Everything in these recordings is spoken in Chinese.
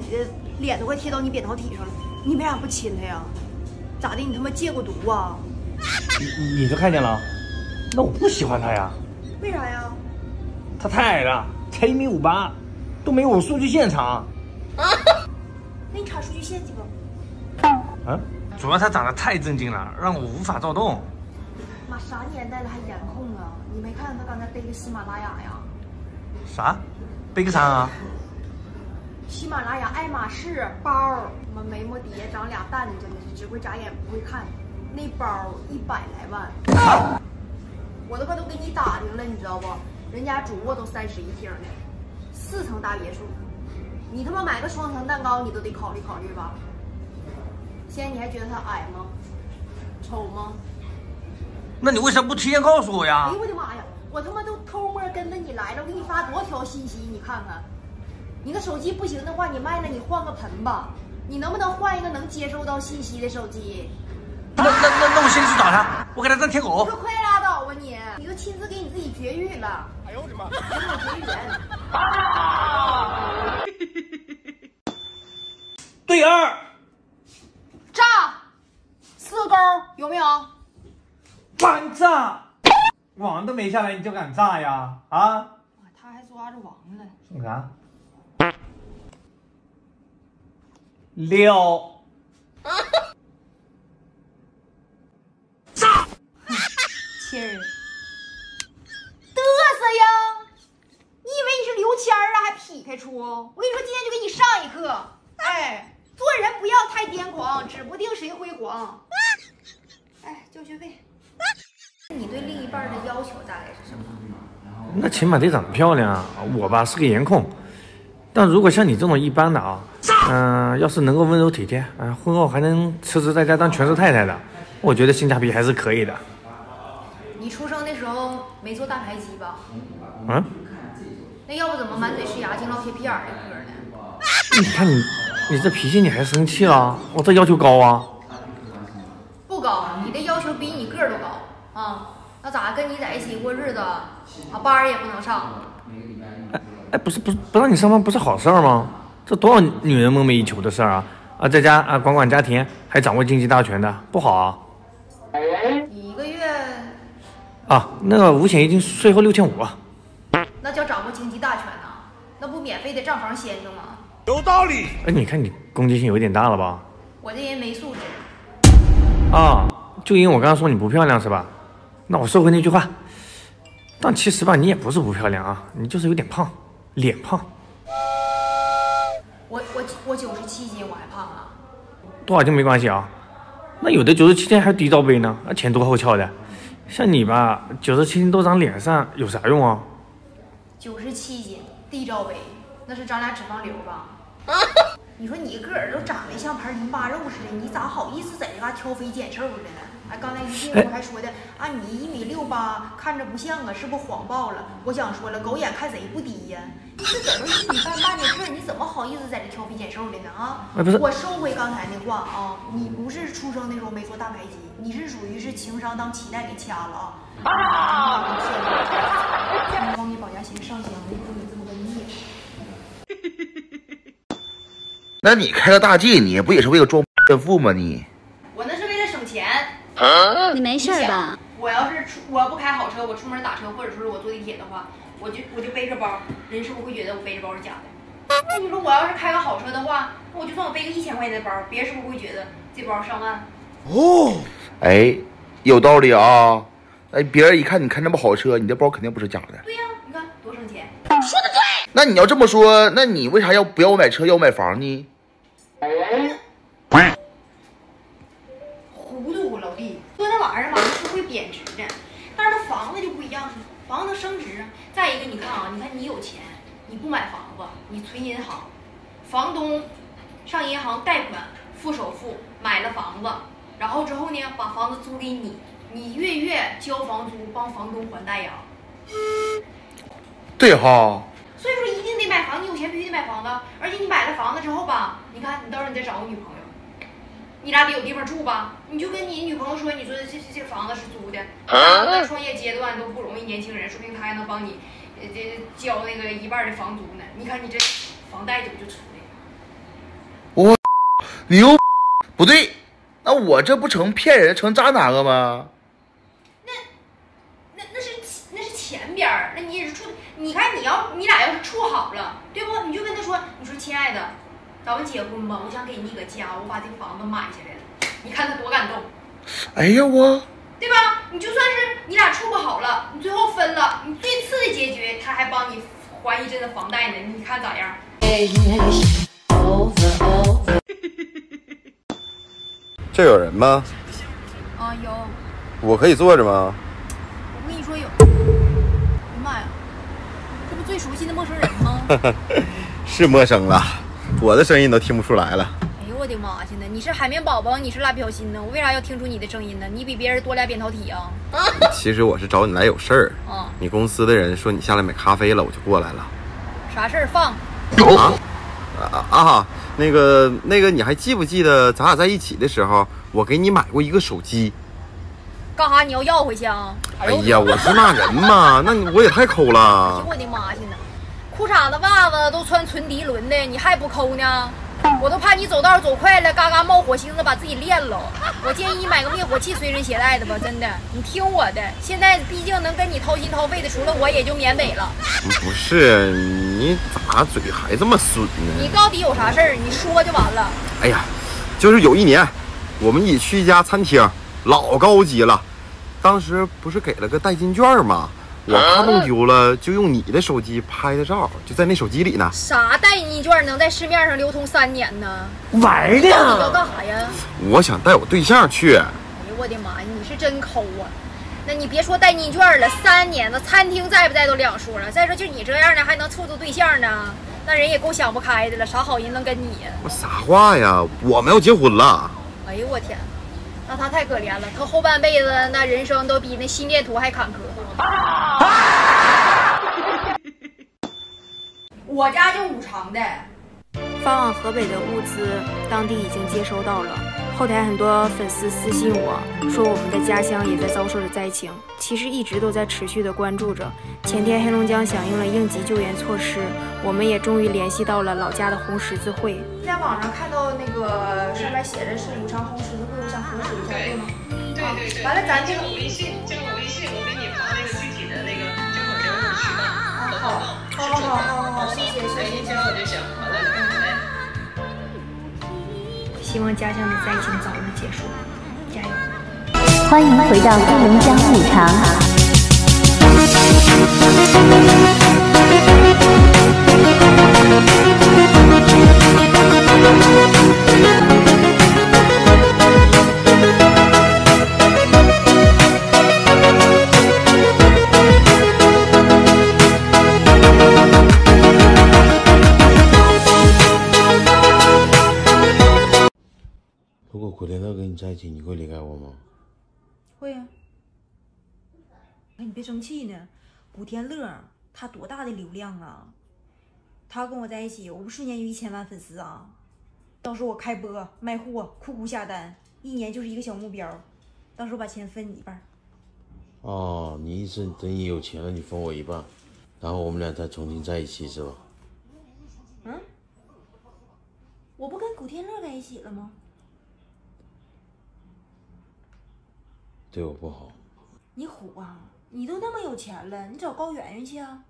你的脸都快贴到你扁桃体上了，你为啥不亲他呀？咋的？你他妈戒过毒啊？ 你都看见了？那我不喜欢他呀。 为啥呀？ 他太矮了，才1.58米，都没有我数据线长。 那你插数据线去吧。 啊？主要他长得太正经了，让我无法躁动。 妈，啥年代了还颜控啊？你没看他刚才背个喜马拉雅呀？ 啥？背个啥啊？ 喜马拉雅爱马仕包，妈眉毛底下长俩蛋，真的是只会眨眼不会看。那包100来万，我的话都给你打听了，你知道不？人家主卧都31厅呢，4层大别墅，你他妈买个双层蛋糕你都得考虑考虑吧？现在你还觉得他矮吗？丑吗？ 那你为啥不提前告诉我呀？ 哎呦我的妈呀！我他妈都偷摸跟着你来了，我给你发多少条信息，你看看。你的手机不行的话，你卖了你换个盆吧。你能不能换一个能接收到信息的手机？ 那我现在去找他，我给他当舔狗。 你可快拉倒吧你！你都亲自给你自己绝育了。哎呦我的妈！给我绝育人。 对二。 炸，4勾有没有？ 反炸！网都没下来你就敢炸呀？啊！ 他还抓着王了。 送啥？6。 炸！亲儿，嘚瑟呀！你以为你是刘谦啊？还劈开出？我跟你说，今天就给你上一课。哎，做人不要太癫狂，指不定谁辉煌。哎，交学费。你对另一半的要求大概是什么？ 那起码得长得漂亮啊！我吧是个颜控，但如果像你这种一般的啊，要是能够温柔体贴，婚后还能辞职在家当全职太太的，我觉得性价比还是可以的。 你出生的时候没做大排畸吧？ 嗯？ 那要不怎么满嘴是牙、净落贴屁眼的歌呢？ 你看你这脾气，你还生气了？我这要求高啊！ 不高，你的要求比你个儿都高啊！那咋跟你在一起过日子啊？班儿也不能上。 哎，不让你上班不是好事儿吗？这多少女人梦寐以求的事儿啊！在家管家庭，还掌握经济大权的，不好啊！ 你1个月那个五险一金税后6500啊。 那叫掌握经济大权呐？那不免费的账房先生吗？ 有道理。哎，你看你攻击性有点大了吧？ 我这人没素质。 就因为我刚刚说你不漂亮是吧？那我收回那句话。但其实吧，你也不是不漂亮啊，你就是有点胖，脸胖。 我97斤，我还胖啊？ 多少斤没关系啊。那有的97斤还低罩杯呢，前凸后翘的。像你吧，97斤都长脸上，有啥用啊 ？97斤低罩杯，那是长俩脂肪瘤吧？你说你个儿都长得像盘淋巴肉似的，你咋好意思在这嘎挑肥拣瘦的呢？刚才一进屋还说的你1.68米，看着不像啊，是不是谎报了？我想说了，狗眼看谁不低呀？你自个儿都1.半米的个儿，你怎么好意思在这挑肥拣瘦的呢？ 不是， 我收回刚才那话啊，你不是出生的时候没做大排畸，你是属于是情商当脐带给掐了啊！光给保家贤上香，没有你这么个孽。 那你开个大 G， 你不也是为了装炫富吗？ 我那是为了省钱。 你没事吧？ 我要不开好车，我出门打车或者说是我坐地铁的话，我就背着包，人是不是会觉得我背着包是假的？那你说我要是开个好车的话，我就算我背个1000块钱的包，别人是不是会觉得这包上万？ 哎，有道理啊！哎，别人一看你开那么好车，你的包肯定不是假的。 对呀，你看多省钱。 说的对。 那你要这么说，那你为啥不要我买车，要我买房呢？ 糊涂老弟，说那玩意儿嘛是会贬值的，但是它房子就不一样，房子能升值。再一个，你看你有钱，你不买房子，你存银行，房东上银行贷款付首付买了房子，然后之后呢把房子租给你，你月月交房租帮房东还贷呀。 对哈。 所以说一定得买房，你有钱必须得买房子，而且你买了房子之后吧，你看你到时候你再找个女朋友，你俩得有地方住吧，你就跟你女朋友说，你说这房子是租的，在创业阶段都不容易，年轻人说不定他还能帮你交那个1半的房租呢。你看你这房贷怎么就出来了？ 你又不对，那我这不成骗人成渣男了吗？ 那是前边儿，那你也是处，你看你俩要是处好了，对不？你就跟他说，你说亲爱的，咱们结婚吧，我想给你个家，我把这房子买下来了，你看他多感动。 哎呀我， 对吧？你就算是你俩处不好了，你最后分了，你最次的结局，他还帮你还一阵的房贷呢，你看咋样？ 这有人吗？ 啊，有。 我可以坐着吗？ 我跟你说有。哎呀妈呀，这不最熟悉的陌生人吗？ 是陌生了，我的声音都听不出来了。 哎呦我的妈去呢！你是海绵宝宝，你是辣条心呢？我为啥要听出你的声音呢？你比别人多俩扁桃体啊！ 其实我是找你来有事儿。 啊， 你公司的人说你下来买咖啡了，我就过来了。 啥事儿？放。 那个，你还记不记得咱俩在一起的时候，我给你买过一个手机？ 干啥？你要回去啊？ 哎呀，我是骂人嘛，那我也太抠了。 哎呦我的妈去呢！裤衩子、袜子都穿纯涤纶的，你还不抠呢？我都怕你走道走快了，嘎嘎冒火星子把自己练了。我建议你买个灭火器随身携带的吧，真的。你听我的，现在毕竟能跟你掏心掏肺的，除了我也就缅北了。 不是，你咋嘴还这么损呢？ 你到底有啥事儿？你说就完了。 哎呀，就是有一年，我们一起去一家餐厅，老高级了。当时不是给了个代金券吗？我怕弄丢了，就用你的手机拍的照，就在那手机里呢。 啥代金券能在市面上流通3年呢？ 玩的。 你要干啥呀？ 我想带我对象去。 哎呦我的妈呀，你是真抠啊！那你别说代金券了，3年了，餐厅在不在都两说了。再说就你这样的还能处对象呢，那人也够想不开的了，啥好人能跟你呀？ 我啥话呀？我们要结婚了。 哎呦我天，那他太可怜了，他后半辈子那人生都比那心电图还坎坷。我家就5常的。 发往河北的物资，当地已经接收到了。后台很多粉丝私信我说，我们的家乡也在遭受着灾情，其实一直都在持续的关注着。前天黑龙江响应了应急救援措施，我们也终于联系到了老家的红十字会。 在网上看到那个上面写的是5常红十字会，我想核实一下，对吗？ 对。 完了，咱这个微信，加我微信，我给你发那个具体的那个捐款人和渠道和报告。 好，谢谢。 您加我就行，完了。 希望家乡的灾情早日结束，加油！ 欢迎回到黑龙江五常。 如果古天乐跟你在一起，你会离开我吗？ 会呀。哎，你别生气呢，古天乐他多大的流量啊！他跟我在一起，我不瞬间就1000万粉丝啊！到时候我开播卖货，酷酷下单，1年就是一个小目标，到时候把钱分你一半。 哦，你意思等你有钱了，你分我一半，然后我们俩再重新在一起是吧？ 嗯，我不跟古天乐在一起了吗？ 对我不好。 你虎啊！你都那么有钱了，你找高圆圆去啊！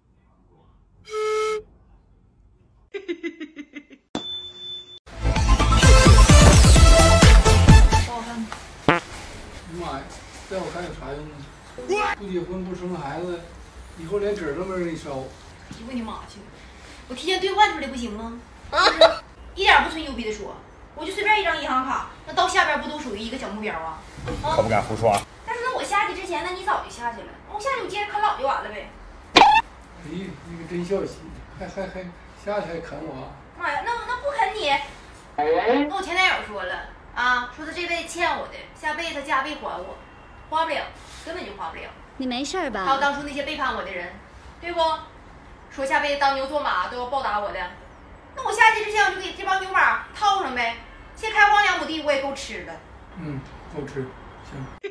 不好看吗？ 妈呀，在我看有啥用啊？不结婚不生孩子，以后连褶都没人给你烧。 哎呦我的妈去！我提前兑换出来不行吗？就是一点不吹牛逼的说，我就随便一张银行卡，那到下边不都属于一个小目标啊？ 可不敢胡说。 但是那我下去之前，那你早就下去了，我下去我接着啃老就完了呗。 哎，那个真孝心，还下去还啃我啊！ 妈呀，那不啃你？那我前男友说了啊，说他这辈子欠我的，下辈子他加倍还我，花不了，根本就花不了。 你没事吧？ 还有当初那些背叛我的人，对不？说下辈子当牛做马都要报答我的，那我下去之前我就给这帮牛马套上呗，先开荒2亩地我也够吃的。 嗯，够吃，行。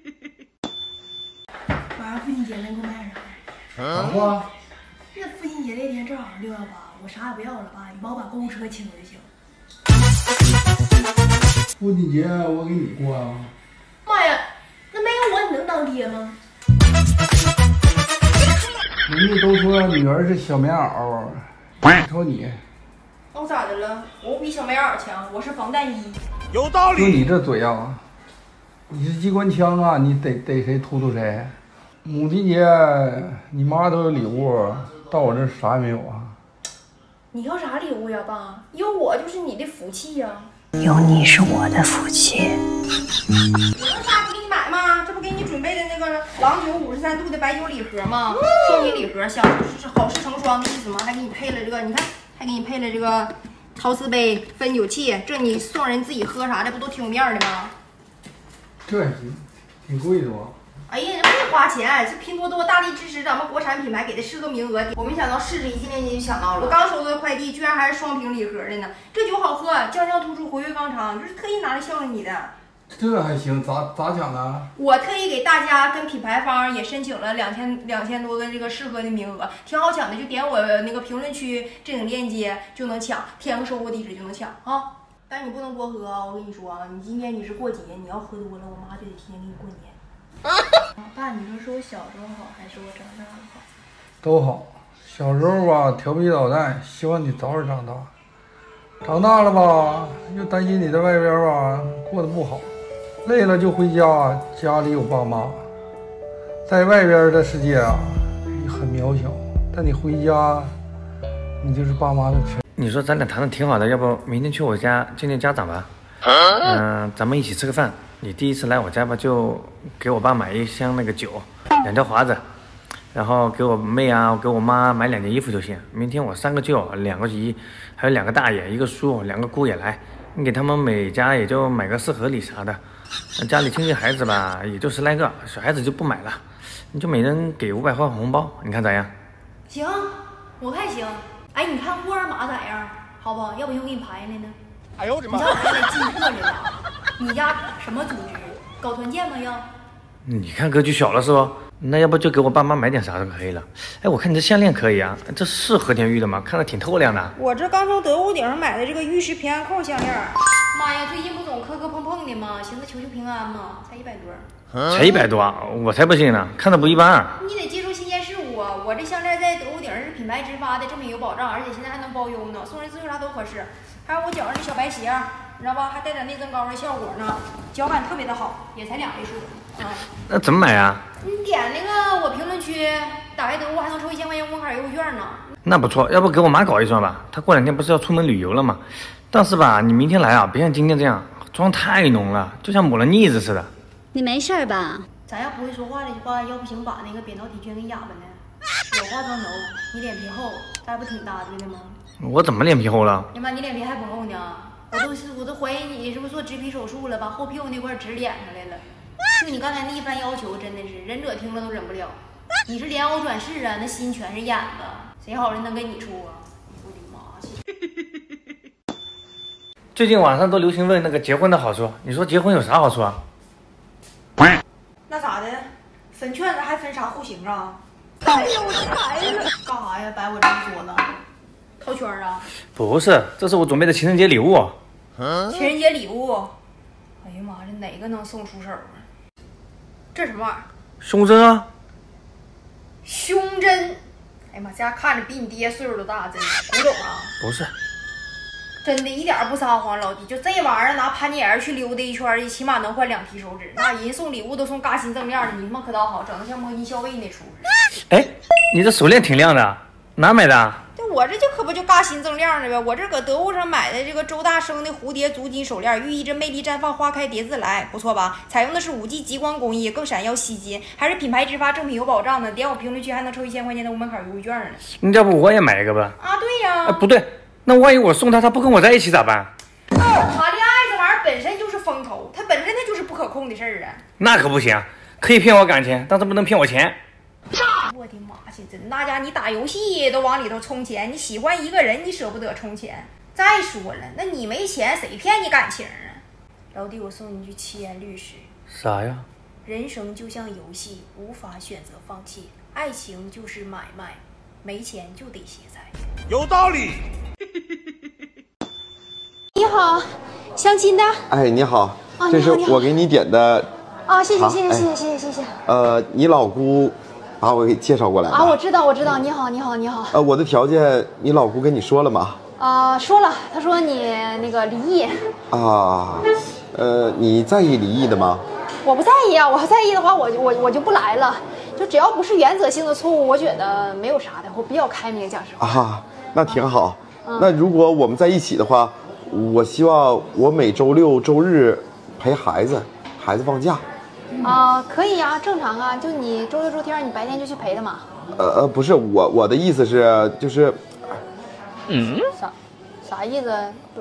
晚上父亲节能给我买啥？ 啥话？ 那父亲节那天正好618，我啥也不要了啊，你帮我把购物车清了就行。 父亲节我给你过啊。 妈呀，那没有我你能当爹吗？ 人家都说女儿是小棉袄，你瞅你。 那我咋的了？我不比小棉袄强，我是防弹衣。 有道理。 就你这嘴啊，你是机关枪啊，你逮谁突突谁。母亲节你妈都有礼物，到我这啥也没有啊。 你要啥礼物呀，爸？有我就是你的福气呀。 有你是我的福气。 我能啥不给你买吗？这不给你准备的那个郎酒53度的白酒礼盒吗？双拼礼盒，想好事成双的意思吗？还给你配了这个，你看，还给你配了这个陶瓷杯、分酒器，这你送人自己喝啥的，不都挺有面的吗？ 这还行，挺贵的吧？ 哎呀，没花钱，是拼多多大力支持咱们国产品牌，给的4个名额。我没想到市值1纪念金就抢到了。我刚收到快递，居然还是双瓶礼盒的呢。这酒好喝，酱香突出，活跃刚长，就是特意拿来孝顺你的。 这还行，咋抢的？ 我特意给大家跟品牌方也申请了2000多个这个适合的名额，挺好抢的，就点我那个评论区置顶链接就能抢，填个收货地址就能抢啊。但你不能多喝啊，我跟你说啊，你今天你是过节，你要喝多了，我妈就得提前给你过年。爸，你说是我小时候好，还是我长大了好？ 都好。小时候吧，调皮捣蛋，希望你早点长大。长大了吧，又担心你在外边吧过得不好，累了就回家，家里有爸妈。在外边的世界啊，很渺小，但你回家，你就是爸妈的全。 你说咱俩谈的挺好的，要不明天去我家见见家长吧？咱们一起吃个饭。你第一次来我家吧，就给我爸买一箱那个酒，2条华子，然后给我妹啊，给我妈买2件衣服就行。明天我3个舅，2个姨，还有2个大爷，1个叔，2个姑也来，你给他们每家也就买个4盒礼啥的。家里亲戚孩子吧，也就10来个，小孩子就不买了，你就每人给500块红包，你看咋样？ 行，我看行。哎，你看沃尔玛咋样？好不好？要不行我给你排来呢。 哎呦我的妈！ 你家来进货来了？你家什么组织？搞团建吗？要？ 你看格局小了是不？那要不就给我爸妈买点啥就可以了。哎，我看你这项链可以啊，这是和田玉的吗？看着挺透亮的。 我这刚从德屋顶上买的这个玉石平安扣项链。 妈呀，最近不总磕磕碰碰的吗？寻思求求平安嘛，才100多。 才100多啊？我才不信呢，看着不一般啊。 你得接受新鲜事物啊！我这项链在德屋顶是品牌直发的，正品有保障，而且现在还能包邮呢，送人自由啥都合适。还有我脚上这小白鞋，你知道吧？还带点内增高的效果呢，脚感特别的好，也才2位数。 那怎么买啊？ 你点那个我评论区，打开得物还能抽1000块钱工卡优惠券呢。 那不错，要不给我妈搞一双吧？她过2天不是要出门旅游了吗？但是吧，你明天来啊，别像今天这样，妆太浓了，就像抹了腻子似的。 你没事吧？ 咱要不会说话的话，要不行把那个扁桃体圈给哑巴呢。有化妆浓，你脸皮厚，咱不挺搭对的吗？ 我怎么脸皮厚了？ 你妈，你脸皮还不厚呢！我都怀疑你是不是做植皮手术了，把后屁股那块直脸上来了。就你刚才那一番要求，真的是忍者听了都忍不了。你是莲藕转世啊，那心全是眼子，谁好人能跟你处啊？我的妈！ 最近网上都流行问那个结婚的好处，你说结婚有啥好处啊？ 那咋的？分券子还分啥户型啊？太有才了！干啥呀？摆我这一桌子？套圈啊？ 不是，这是我准备的情人节礼物。 情人节礼物？哎呀妈，这哪个能送出手啊？这什么玩意儿？ 胸针啊！ 胸针？哎呀妈，这家看着比你爹岁数都大，真是古董啊！ 不是， 真的一点不撒谎，老弟，就这玩意儿拿潘姐去溜达一圈，起码能换2提手指。那人送礼物都送嘎新正面的，你他妈可倒好，整的像摸金校尉那出。 哎，你这手链挺亮的，哪买的？ 对，我这就可不就嘎新锃亮的呗。我这搁得物上买的这个周大生的蝴蝶足金手链，寓意着魅力绽放，花开蝶自来，不错吧？采用的是5G 激光工艺，更闪耀吸金，还是品牌直发，正品有保障的。点我评论区还能抽1000块钱的5门卡优惠券呢。 你要不我也买一个吧？ 啊，对呀。 不对，那万一我送他不跟我在一起咋办？ 谈恋爱这玩意儿本身就是风头，它本身它就是不可控的事儿啊。 那可不行，可以骗我感情，但是不能骗我钱。 我的妈去，真大家你打游戏都往里头充钱，你喜欢一个人你舍不得充钱。再说了，那你没钱谁骗你感情啊？老弟，我送你句七言律诗。 啥呀？ 人生就像游戏，无法选择放弃。爱情就是买卖，没钱就得歇菜。 有道理。 你好， 相亲的。 哎，你好， 啊， 这是我给你点的。 啊，谢谢好谢谢哎谢谢谢谢谢谢。 你老姑把我给介绍过来了。 啊，我知道我知道，你好你好你好。 我的条件你老姑跟你说了吗？ 说了，她说你那个离异。 啊，你在意离异的吗？ 我不在意啊，我要在意的话，我就不来了。就只要不是原则性的错误，我觉得没有啥的，我比较开明，讲实话。 啊，那挺好。那如果我们在一起的话，我希望我每周六周日陪孩子放假。 可以啊，正常啊，就你周六周天你白天就去陪他嘛。 不是我的意思是就是， 啥意思？不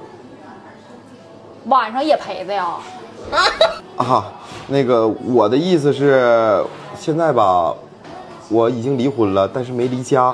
晚上也陪着呀？ 那个我的意思是，现在吧，我已经离婚了，但是没离家。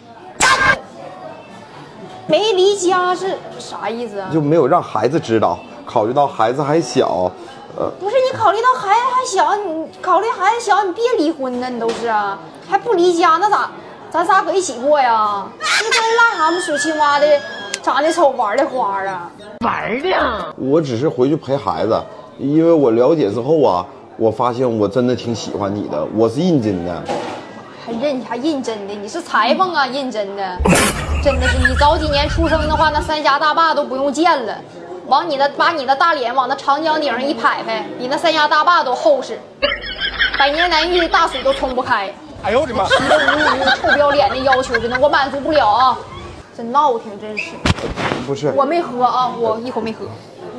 没离家是啥意思啊？ 就没有让孩子知道，考虑到孩子还小， 不是你考虑到孩子还小，你考虑孩子小，你别离婚呢，你都是啊，还不离家，那咋？咱仨搁一起过呀？这跟癞蛤蟆水青蛙的，长得丑，玩的花啊？玩的？ 我只是回去陪孩子，因为我了解之后啊，我发现我真的挺喜欢你的，我是认真的。 还认真的？你是裁缝啊？认真的？真的是你早几年出生的话，那三峡大坝都不用建了，把你的大脸往那长江顶上一拍拍，比那三峡大坝都厚实，百年难遇的大水都冲不开。 哎呦我的妈！ 提着无臭不要脸的要求着呢，我满足不了啊！真闹挺，真是。 不是， 我没喝啊，我一口没喝。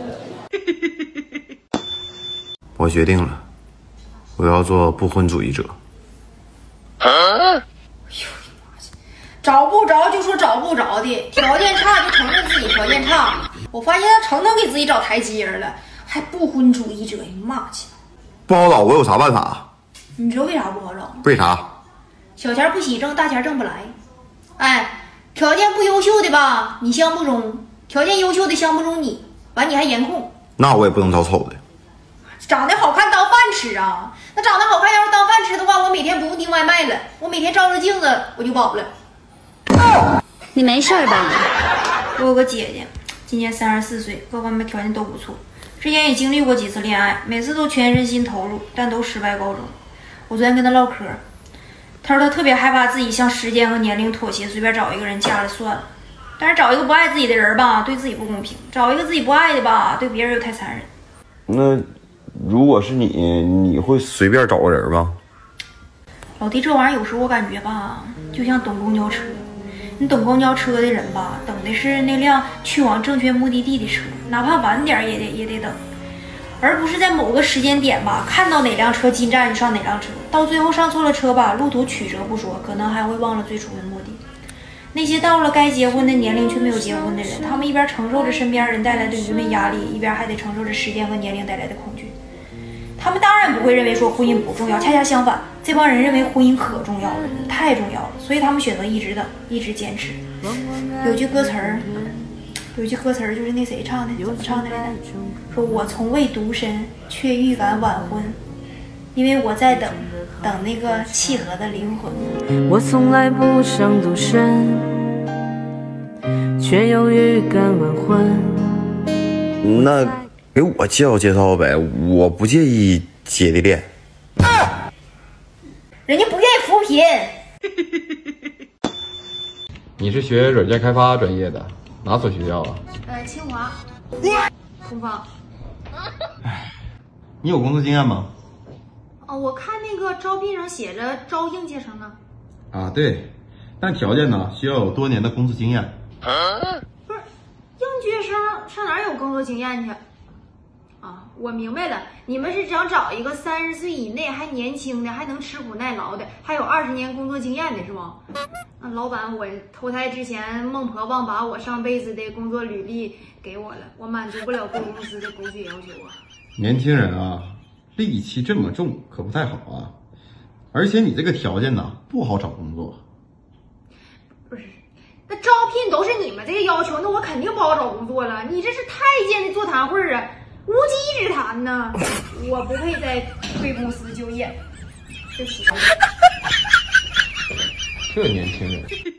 我决定了，我要做不婚主义者。 找不着就说找不着的，条件差就承认自己条件差。我发现他成给自己找台阶了，还不婚主义者，妈去！ 不好找，我有啥办法？ 你知道为啥不好找吗？ 为啥？ 小钱不喜挣，大钱挣不来。哎，条件不优秀的吧，你相不中；条件优秀的相不中你，完你还颜控。 那我也不能找丑的。 长得好看当饭吃啊？那长得好看要是当饭吃的话，我每天不用订外卖了，我每天照着镜子我就饱了。 你没事吧？ 我有个姐姐，今年34岁，各方面条件都不错，之前也经历过几次恋爱，每次都全身心投入，但都失败告终。我昨天跟她唠嗑，她说她特别害怕自己向时间和年龄妥协，随便找一个人嫁了算了。但是找一个不爱自己的人吧，对自己不公平；找一个自己不爱的吧，对别人又太残忍。 那如果是你，你会随便找个人吗？ 老弟，这玩意儿有时候我感觉吧，就像等公交车。你等公交车的人吧，等的是那辆去往正确目的地的车，哪怕晚点也得等，而不是在某个时间点吧，看到哪辆车进站就上哪辆车，到最后上错了车吧，路途曲折不说，可能还会忘了最初的目的。那些到了该结婚的年龄却没有结婚的人，他们一边承受着身边人带来的舆论压力，一边还得承受着时间和年龄带来的恐惧。他们当然不会认为说婚姻不重要，恰恰相反，这帮人认为婚姻可重要了，太重要了，所以他们选择一直等，一直坚持。有句歌词儿就是那谁唱的，怎么唱的来着？说我从未独身，却预感晚婚，因为我在等那个契合的灵魂。 我从来不想独身，却又预感晚婚。 那给我介绍呗，我不介意姐弟恋。 人家不愿意扶贫。 你是学软件开发专业的，哪所学校啊？ 清华。东方。 你有工作经验吗？ 我看那个招聘上写着招应届生呢。 啊，对，但条件呢需要有多年的工作经验。 不是，应届生上哪有工作经验去？我明白了，你们是想找一个30岁以内还年轻的，还能吃苦耐劳的，还有20年工作经验的是吗？老板，我投胎之前孟婆忘把我上辈子的工作履历给我了，我满足不了贵公司的狗血要求啊。 年轻人啊，戾气这么重可不太好啊，而且你这个条件呢不好找工作。 不是，那招聘都是你们这个要求，那我肯定不好找工作了。你这是太监的座谈会啊，无稽之谈呢。我不配在贵公司就业。对不起。 这年轻人。